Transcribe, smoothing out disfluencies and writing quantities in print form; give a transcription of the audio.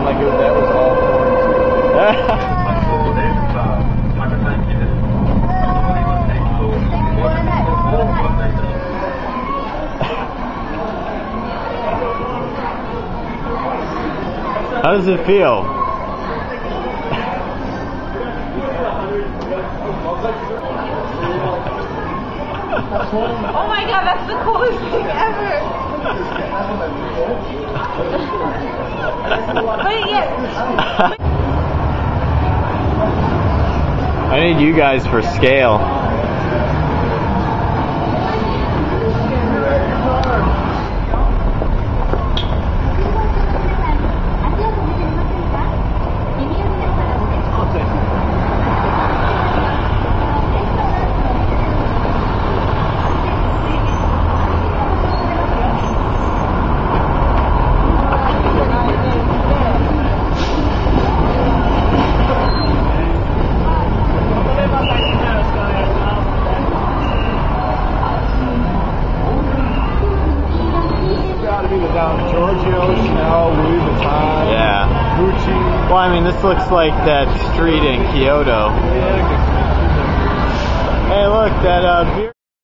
like that was all porn. How does it feel? Oh my god, that's the coolest thing ever! But yeah. I need you guys for scale. Giorgio, Chanel, Louis Vuitton, Yeah. Gucci. Well, I mean, this looks like that street in Kyoto. Hey, look, that beer.